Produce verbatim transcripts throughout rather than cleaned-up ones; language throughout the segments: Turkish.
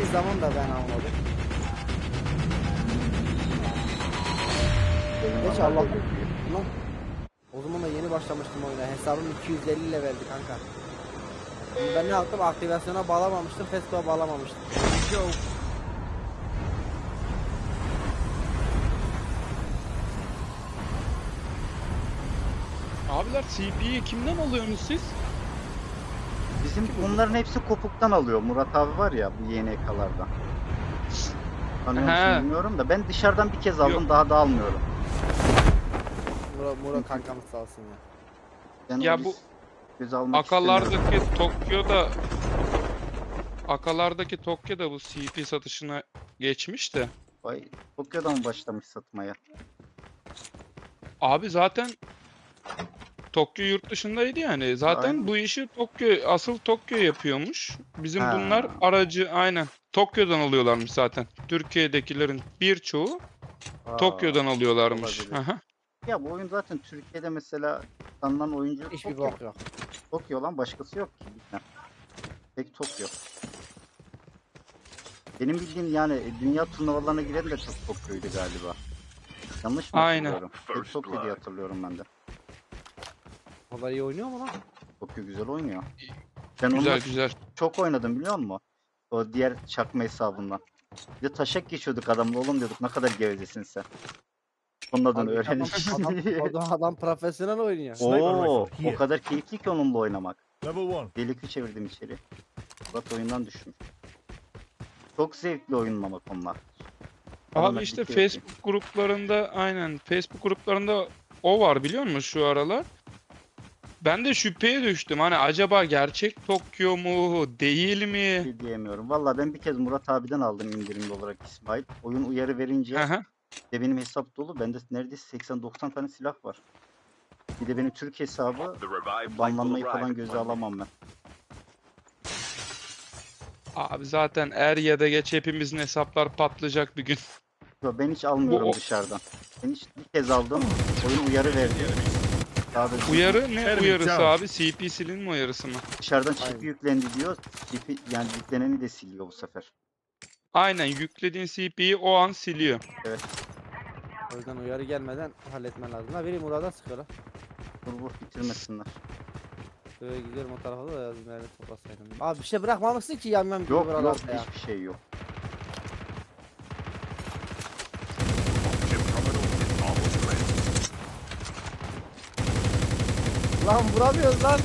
zaman da ben almadım. Geç Allah. Lan. O zaman da yeni başlamıştım oyuna. Hesabım iki yüz elli ile verdi kanka. Ben ne yaptım? Aktivasyona bağlamamıştım. Festo'ya bağlamamıştım. Abiler C P'yi kimden alıyorsunuz siz? Bizim bunların hepsi kopuktan alıyor. Murat abi var ya bu Y N K'lardan. Tanıyor musun bilmiyorum da ben dışarıdan bir kez aldım. Yok. Daha da almıyorum. Murat, Murat kankamız sağ olsun ya. Ben ya bu almak akalardaki Tokyo'da akalardaki Tokyo'da bu C P satışına geçmiş de. Vay, Tokyo'da mı başlamış satmaya? Abi zaten Tokyo yurt dışındaydı yani. Zaten aynen. Bu işi Tokyo, asıl Tokyo yapıyormuş. Bizim ha. Bunlar aracı aynen. Tokyo'dan alıyorlarmış zaten. Türkiye'dekilerin birçoğu Aa, Tokyo'dan alıyorlarmış. Ya bu oyun zaten Türkiye'de mesela tanınan oyuncu hiçbir bok yok. Tokyo lan başkası yok ki. Tek Tokyo. Benim bildiğim yani dünya turnuvalarına giren de çok Tokyo'ydu galiba. Yanlış mı aynen. hatırlıyorum? Tek Tokyo diye hatırlıyorum ben de. Vallahi iyi oynuyor mu lan? Tokyo güzel oynuyor. Ben güzel güzel. Çok oynadım biliyor musun? O diğer çakma hesabından. Bir de taşak geçiyorduk adamla oğlum diyorduk ne kadar gevezesin sen. Onun adını öğrenmiş. Adam, adam, adam profesyonel oynuyor. Oo, o kadar keyifli ki onunla oynamak. Delikli çevirdim içeri. Murat oyundan düşmüş. Çok zevkli oyunlamak onlar. Abi Adana işte Facebook yapayım. Gruplarında aynen Facebook gruplarında o var biliyor musun şu aralar? Ben de şüpheye düştüm. Hani acaba gerçek Tokyo mu, değil mi? Şey diyemiyorum. Vallahi ben bir kez Murat abiden aldım indirimli olarak İsmail. Oyun uyarı verince de benim hesap dolu. Bende neredeyse seksen doksan tane silah var. Bir de benim Türk hesabı banlanmayı falan göze alamam ben. Abi zaten er ya da geç hepimizin hesaplar patlayacak bir gün. Ben hiç almıyorum Bu... dışarıdan. Ben hiç bir kez aldım. Oyun uyarı verdi. Uyarı ne uyarısı abi? C P silinme uyarısı mı? Dışarıdan çip yüklendi diyor. Çip yani yükleneni de siliyor bu sefer. Aynen yüklediğin C P'yi o an siliyor. Evet. O yüzden uyarı gelmeden halletmen lazım. Ha biri Murat'a sıkıyor lan. Dur vur bitirmesinler. Böyle gidiyorum o tarafa da yazdım nerede toplasaydım. Abi bir şey bırakmamışsın ki yanmam gibi yok, buralarda ya. Yok hiçbir şey yok. Lan vuramıyoruz lan.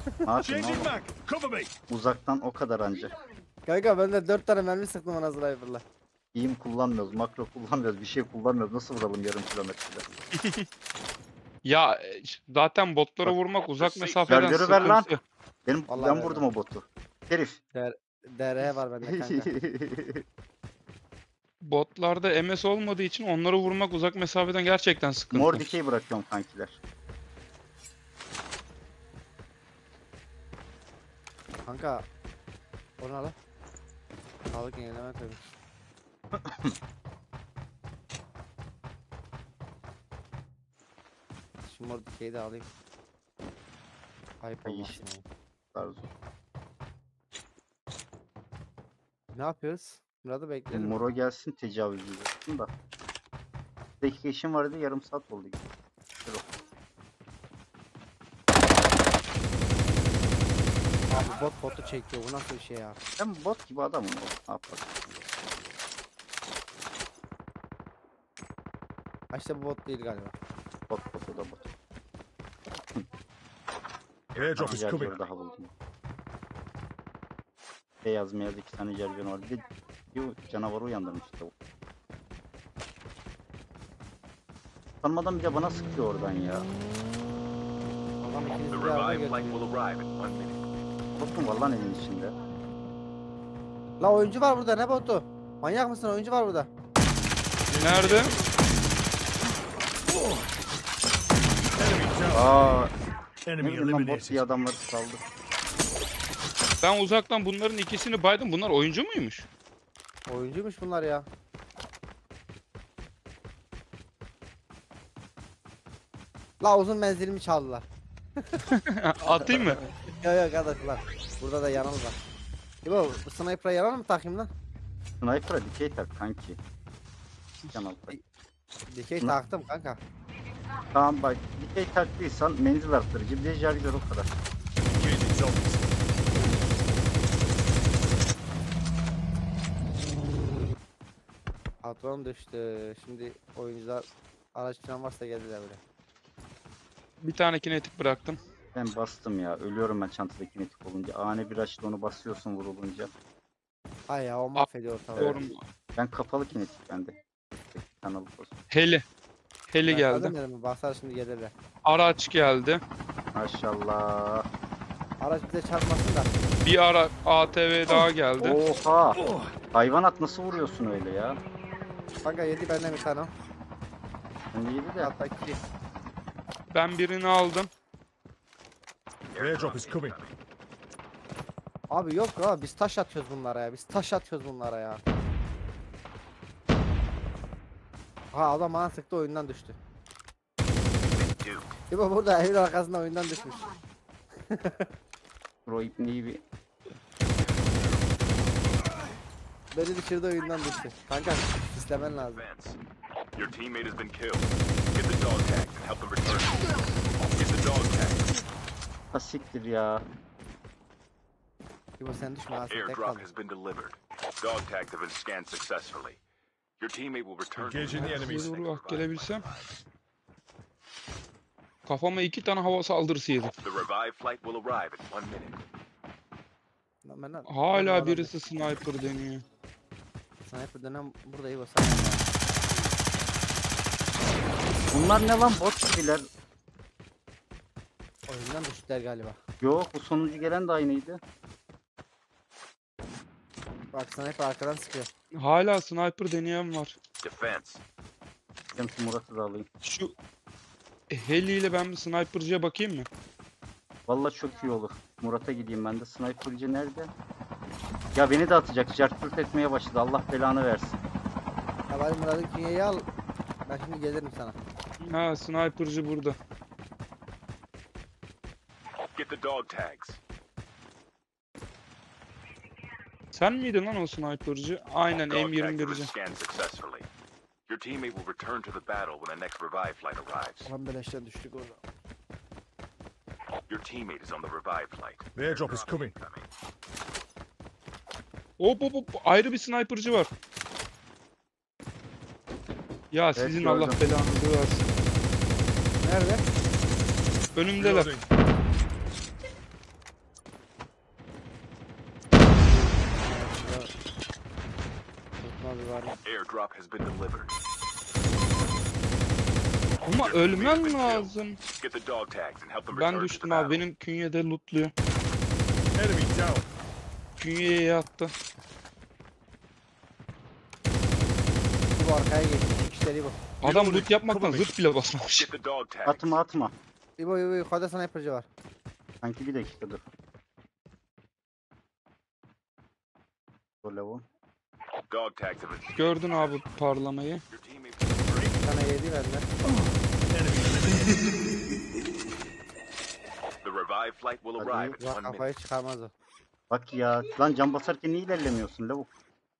Uzaktan o kadar anca. Kanka ben de dört tane mermi sıktım ona sniper'la. İyim kullanmıyoruz, makro kullanmıyoruz, bir şey kullanmıyoruz. Nasıl vuralım yarım kilometrede? Ya zaten botlara vurmak uzak mesafeden Şarjörü sıkıntı. Ver lan. Benim, Vallahi ben vurdum o botu. Herif. D R var bende kanka. Botlarda M S olmadığı için onları vurmak uzak mesafeden gerçekten sıkıntı. Mor dikey bırakıyorum kankiler. Kanka. O ne lan? Sağlık yenileme tabii. Şu mor dikeyi de alayım. Ayıp olmasın yani. Ne yapıyoruz? Burada bekleyelim. Moro gelsin tecavüz ediyorsun da. Dakika işim vardı yarım saat oldu. Abi bot botu çekiyor bu nasıl bir şey ya? Ben bot gibi adamım o. Ne yapalım? İşte bu bot değil galiba. Bot bot o da bot. Airdrop is coming. Daha buldum. Beyaz meyaz iki tane jargon var. Bir de canavarı uyandırmıştı o. Tanımadan bir de bana sıkıyor oradan ya. Adam ikiniz bir arada götürüyor. Bot mu var lan evin içinde? La oyuncu var burada ne botu? Manyak mısın oyuncu var burada. Nerede? Aaa. Ne bileyim lan bot diye adamları saldı. Ben uzaktan bunların ikisini baydım. Bunlar oyuncu muymuş? Oyuncuymuş bunlar ya. La uzun menzilimi çaldılar. Atayım mı? Yok yok arkadaşlar. Burada da yanıl var. İbo bu sniper'a yarar mı takayım lan? Sniper'a dikey tak kanki. Canal tak. Dikey Hı. taktım kanka. Tamam bak dikey taktıysan menzil arttırıcı bir de jargör o kadar. Engaging zombies. Patron düştü. Şimdi oyuncular araç falan varsa geldiler böyle. Bir tane kinetik bıraktım. Ben bastım ya. Ölüyorum ben çantada kinetik olunca. Ani bir açtı onu basıyorsun vurulunca. Hay ya o mahvediyor ortalığı. Doğru mu? Ben kapalı kinetik bende. Kanalı basıyorum. Heli. Heli Ben geldi. demedim mi? Basar şimdi gelirler. Araç geldi. Maşallah. Araç bize çarpmasın da. Bir ara A T V daha geldi. Oha. Hayvanat nasıl vuruyorsun öyle ya? Kanka yedi benden bir tane. Ben de yedi de. Hatta iki. Ben birini aldım. Airdrop is coming. Abi yok ya biz taş atıyoruz bunlara ya. Biz taş atıyoruz bunlara ya. Ha adam bana sıktı oyundan düştü. İbo burada evin arkasında oyundan düşmüş. Pro ipneyi bir. Beni düşürdü oyundan düştü. Kanka istemen lazım. Your teammate has been killed. Get the dog tags and help them return. Get the dog tags. Ha siktir ya. İbo sen düşme ha sen tek Airdrop kaldın. has been delivered. Dog tags have been scanned successfully. Your teammate will return to Engaging the the enemies. Bir bak gelebilsem. Kafama iki tane hava saldırısı yedim. The revive flight will arrive in one minute. Lan ben- ben Hala adam- birisi sniper deniyor. Sniper dönem burada İbo sen. Bunlar ne lan bot gibiler. Oyundan düştüler galiba. Yok bu sonuncu gelen de aynıydı. Bak sniper arkadan sıkıyor. Hala sniper deneyen var. Defense. Ben şu Murat'ı da alayım. Şu heli ile ben bir sniper'cıya bakayım mı? Vallahi çok iyi olur. Murat'a gideyim ben de. Sniper'cı nerede? Ya beni de atacak. Jartürt etmeye başladı. Allah belanı versin. Ya bari Murat'ın künyeyi al. Ben şimdi gelirim sana. Ha sniper'cı burada. Get the dog tags. Sen miydin lan o sniper'cı? Aynen Dog tags have been M yirmi bir'ci. scanned successfully. Your teammate will return to the battle when the next revive flight arrives. Ulan beleşten düştük orada. Your teammate is on the revive flight. The airdrop is coming. Coming. Hop hop hop ayrı bir sniper'cı var. Ya sizin gördüm. Allah belanızı versin. Nerede? Önümdeler. Reloading. Tutma bir var. Airdrop has been delivered. Ama ölmem lazım. Get the dog tags and help them return Ben to the düştüm abi. battle. Benim künyede lootluyor. Enemy down. Künyeye yattı. Bu arkaya geçti. İki kişileri bu. Adam loot yapmaktan zırt bile basmamış. Get the dog tags. Atma atma. İbo İbo yukarıda sniper'cı var. Sanki bir dakika dur. Bu level. Dog tags have been. Gördün abi parlamayı. Your teammate is ready. Bir tane yedi benden. The revive flight will Hadi. arrive in Ulan one minute. kafayı çıkarmaz o. Bak ya. Lan can basarken niye ilerlemiyorsun lavuk?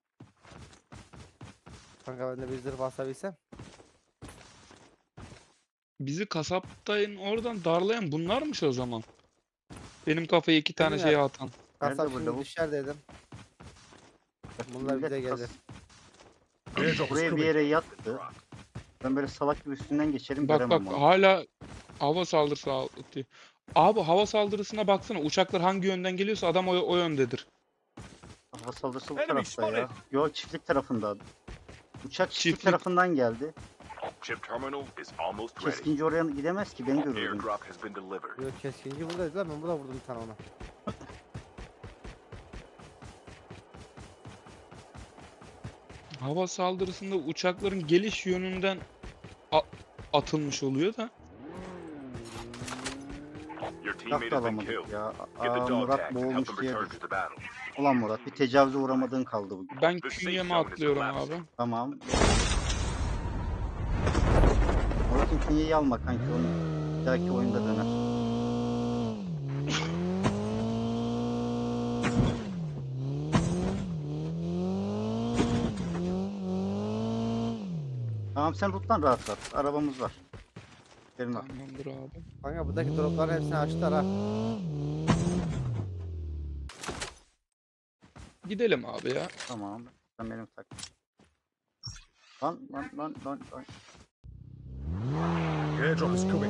Kanka ben de bir zırh basabilsem. Bizi kasaptayın oradan darlayan bunlarmış o zaman. Benim kafaya iki tane şey atan. Kasap Nerede bu şimdi lavuk? düşer dedim. Bak, Bunlar millet bize kas- gelir. Airdrop is Buraya bir coming. yere yattı. Ben böyle salak gibi üstünden geçerim Bak bak göremem onu. hala hava saldırısı atıyor. Abi hava saldırısına baksana uçaklar hangi yönden geliyorsa adam o, o yöndedir. Hava saldırısı bu Enemy tarafta ya. spotted. Yo çiftlik tarafında. Uçak çiftlik, Çiftlik. tarafından geldi. Chip terminal is almost ready. Keskinci oraya gidemez ki ben görüyorum. Airdrop has been delivered. Yok keskinci buradaydı lan ben burada vurdum bir tane ona. Hava saldırısında uçakların geliş yönünden a- atılmış oluyor da. Your Silah teammate da has been alamadık killed. ya. Get the Aa, dog Murat tags and help boğulmuş them diye. return to the battle. Ulan Murat bir tecavüze uğramadığın kaldı bugün. Ben The safe künyeme zone is atlıyorum collapsing. abi. Tamam. Murat'ın künyeyi alma kanki onu. Bir dahaki oyunda döner. Tamam sen ruttan rahat rahat. Arabamız var. Gelin al. Tamamdır abi. Kanka buradaki dropların hepsini açtılar ha. Gidelim abi ya. Tamam. Sen benim tak. Lan lan lan lan lan. Airdrop is coming.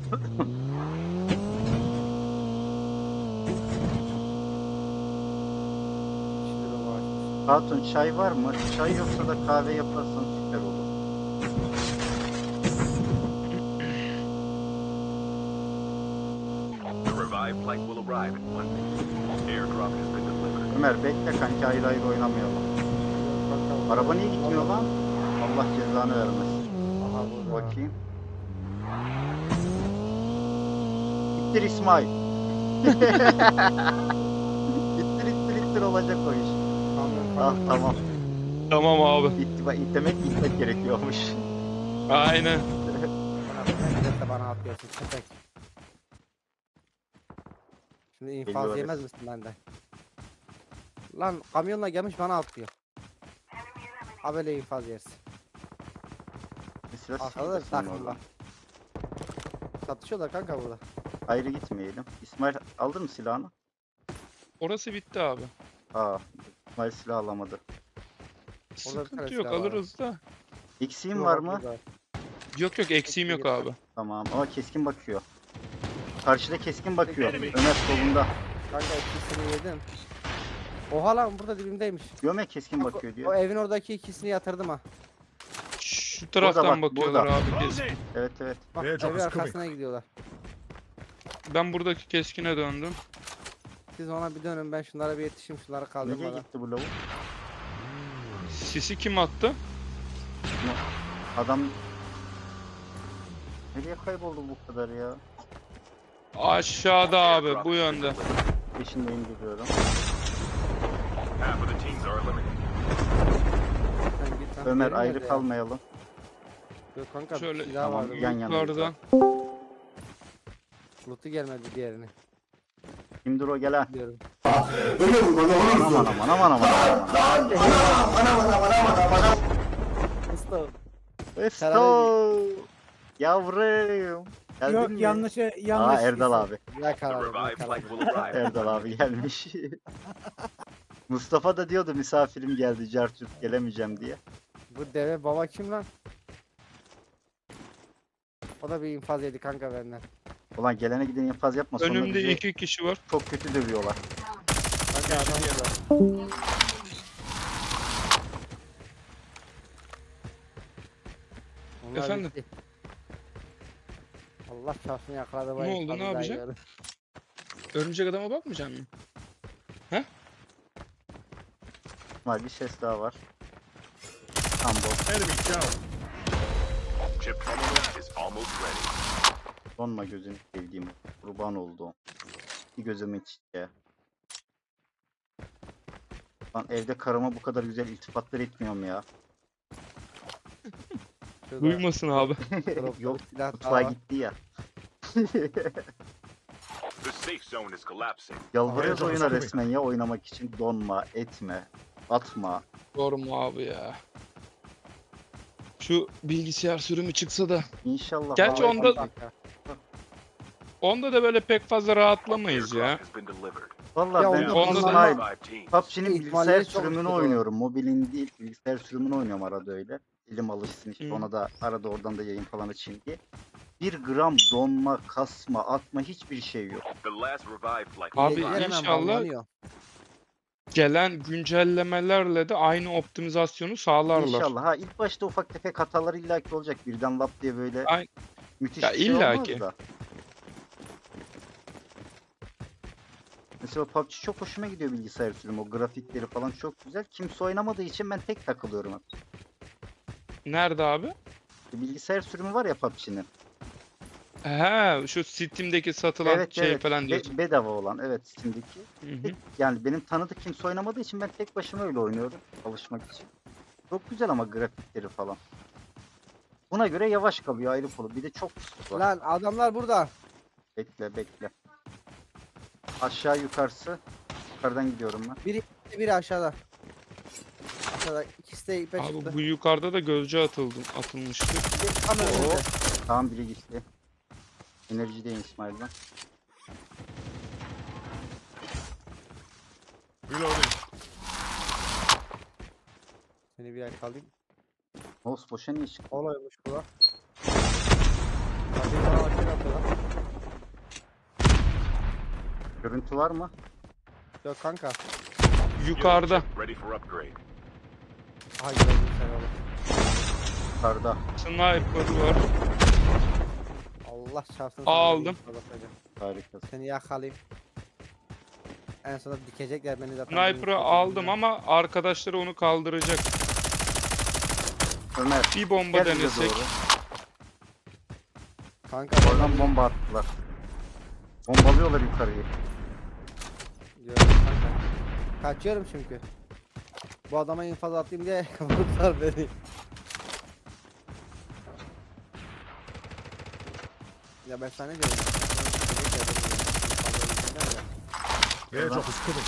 Şimdi de var. Hatun çay var mı? Çay yoksa da kahve yaparsan süper olur. The revived flight will arrive in one minute. Airdrop has been delivered. Ömer bekle kanka, ayrı ayrı oynamayalım. Kanka, Araba niye gitmiyor lan? Allah cezanı vermesin. Aha burada. Bakayım. İttir İsmail. ittir ittir ittir olacak o iş. Tamam, Ah tamam. Tamam abi. İttiba, itlemek itmek gerekiyormuş. Aynen. Bana, de bana atıyorsun köpek. Şimdi infaz Geliyoruz. yemez misin benden? Lan kamyonla gelmiş bana atlıyor. Ha böyle infaz yersin. Mesela Arkada da bir sinirdesin takım orada. var. Satışıyorlar kanka burada. Ayrı gitmeyelim. İsmail aldın mı silahını? Orası bitti abi. Aa, İsmail silah alamadı. Orada bir Sıkıntı tane yok, silah var. alırız da. Eksiğin Yok, var bak mı? burada. Yok yok, eksiğim yok abi. Tamam ama keskin bakıyor. Karşıda keskin bakıyor. Ömer solunda. Kanka ikisini yedim. Oha lan burada dibimdeymiş. Göme keskin Bak, bakıyor o, o diyor. evin oradaki ikisini yatırdım ha. Şu taraftan bak, bakıyorlar burada. abi kesin. Evet evet. Bak Airdrop evin is arkasına gidiyorlar. Ben buradaki keskine döndüm. Siz ona bir dönün, ben şunlara bir yetişeyim, şunları Nereye kaldırmadan. gitti bu lavuk? Sisi kim attı? Adam nereye kayboldu bu kadar ya? Aşağıda abi, bu yönde. Peşindeyim gidiyorum. Half of the teams are eliminated. Sen git lan, Ömer diğeri ayrı nerede ya? kalmayalım. Yok kanka Şöyle- bir silah Tamam, vardı. yan yana. Yukarıdan. Loot'u gelmedi diğerini. Kimdir o gelen? Diyorum. Aman aman aman aman aman. Mustafa. Esto. Yavrum. Geldin Yok mi? yanlış Aa yanlış. Erdal abi. Ya The karalı, ya revived karalı. flight will arrive. Erdal abi gelmiş. Mustafa da diyordu misafirim geldi Cartürk gelemeyeceğim diye. Bu deve baba kim lan? O da bir infaz yedi kanka benden. Ulan gelene giden infaz yapma sonra Önümde bizi iki kişi var. çok kötü dövüyorlar. Kanka adam burada. Onlar Efendim? bitti. Allah çarpsın yakaladı. Ne oldu, ne yapacak? Örümcek adama bakmayacak mısın? Var bir ses daha var. Tam boş. Enemy down. Chip terminal is almost ready. Donma gözünü sevdiğim. Kurban oldu. Bir gözüm yetişti. Lan evde karıma bu kadar güzel iltifatlar etmiyorum ya. Duymasın abi. Yok Silah mutfağa daha. gitti ya. The safe zone is collapsing. Yalvarıyoruz Hayır, oyuna tabii. resmen ya oynamak için donma, etme, atma. Doğru mu abi ya? Şu bilgisayar sürümü çıksa da. İnşallah. Gerçi vallahi onda- kanka. Onda da böyle pek fazla rahatlamayız ya. Airdrop has been delivered. Vallahi Ya ben onda- bu onda da- İsmail Revived teams. P U B G'nin İhtimalleri bilgisayar çok sürümünü kötü o. oynuyorum. Mobilin değil, bilgisayar sürümünü oynuyorum arada öyle. Elim alışsın işte Hı. ona da arada oradan da yayın falan açayım diye. Bir gram donma, kasma, atma hiçbir şey yok. The last revived flight. Abi will arrive. inşallah- Gelen güncellemelerle de aynı optimizasyonu sağlarlar. İnşallah. Ha ilk başta ufak tefek hatalar illaki olacak. Birden lap diye böyle Ay- müthiş Ya bir şey illaki. olmaz da. Mesela P U B G çok hoşuma gidiyor bilgisayar sürümü. O grafikleri falan çok güzel. Kimse oynamadığı için ben tek takılıyorum hep. Nerede abi? Bilgisayar sürümü var ya P U B G'nin. He, şu Steam'deki satılan Evet şey evet. falan Be- diyorsun. bedava olan evet Steam'deki. Hı hı. Tek- Yani benim tanıdık kimse oynamadığı için ben tek başıma öyle oynuyorum alışmak için. Çok güzel ama grafikleri falan. Buna göre yavaş kalıyor ayrı konu. Bir de çok sus var. Lan adamlar burada. Bekle bekle. Aşağı yukarısı. Yukarıdan gidiyorum ben. Biri aşağıda. Aşağıda ikisi de ipe çıktı. Abi bu yukarıda da gözcü atıldı, atılmıştı. Bir tam önümüzde. Tamam biri gitti. Enerjideyim İsmail'den. Reloading. Seni bir yakalayayım. Mouse boşa niye çıktı? Olaymış bu lan. Hadi bana bakayım atıyorlar. Görüntü var mı? Yok kanka. Yukarıda. Ready for upgrade. Aha gördüm seni oğlum. Yukarıda. Sniper var. Allah çarpsın. Aldım. Harikasın. Seni yakalayayım. En sonunda dikecekler beni zaten. Sniper'ı aldım ama arkadaşları onu kaldıracak. Ömer. Bir bomba gel bize denesek. doğru. Kanka Oradan bomba attılar. Bombalıyorlar yukarıyı. Gördüm kanka. Kaçıyorum çünkü. Bu adama infaz atayım diye vurdular beni. Ya ben sana ne diyorum? Airdrop is coming.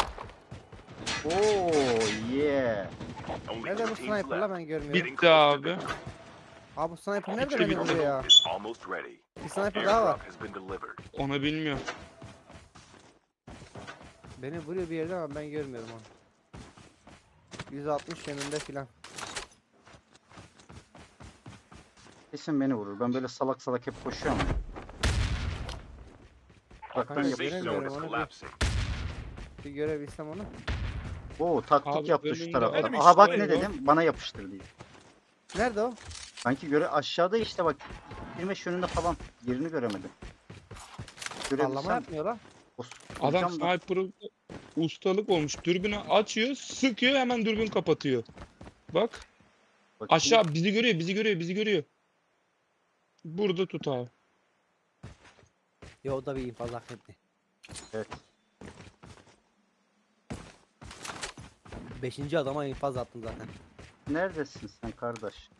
Oo yeah. Only Nerede two bu teams sniper'la left. ben görmüyorum. Getting Bitti close to abi. victory. Abi bu sniper nerede Bitti, beni bitti. vuruyor ya? Is almost ready. Bir sniper daha var. Airdrop has been delivered. Onu bilmiyorum. Beni vuruyor bir yerden ama ben görmüyorum onu. yüz altmış yönünde filan. Kesin beni vurur. Ben böyle salak salak hep koşuyorum. Uzaktan Kanka, yapıştır. Safe göremiyorum zone is onu bir- collapsing. Bir görebilsem onu. Oo taktik Abi, yaptı şu önünde tarafta. adam Aha bak işte ne var. dedim. Bana yapıştır diye. Nerede o? Sanki göre aşağıda işte bak. yirmi beş yönünde falan. Yerini göremedim. Sallama Görebilsem. yapmıyor lan. o- Adam vuracağım da- sniper'ı ustalık olmuş. Dürbünü açıyor, sıkıyor, hemen dürbün kapatıyor. Bak. bakayım. Aşağı bizi görüyor, bizi görüyor, bizi görüyor. Burada tut abi. Ya o da bir infaz hak etti. Evet. Beşinci adama infaz attım zaten. Neredesin sen kardeş?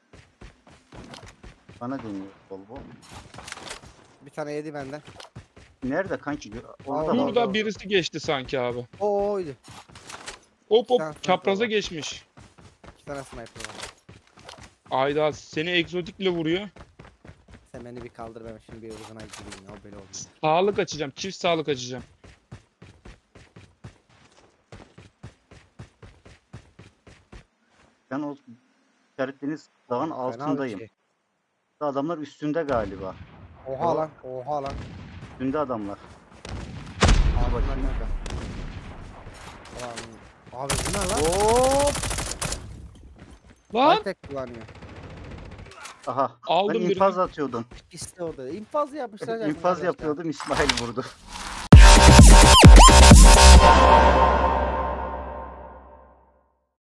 Bana deniyor bol bol. Bir tane yedi benden. Nerede kanki? Gö- Orada Aa, var. burada. Burada birisi geçti sanki abi. O oydu. Hop Bir tane hop sniper çapraza var. geçmiş. İki tane sniper var. Ayda seni egzotikle vuruyor. Sen beni bir kaldır, ben şimdi bir uzuna gideyim ya, o böyle olmuyor. Sağlık açacağım, çift sağlık açacağım. Ben o işaretlediğiniz dağın Fena bir altındayım. şey. Adamlar üstünde galiba. Oha lan, oha lan. Üstünde adamlar. Abi bakayım. kanka. Ulan, abi bu ne lan? Hop! Lan High tech kullanıyor. Aha. aldım Ben birini. infaz atıyordum. İkisi de orada. İnfaz yapmışlar. İnfaz yapıyordum İsmail vurdu.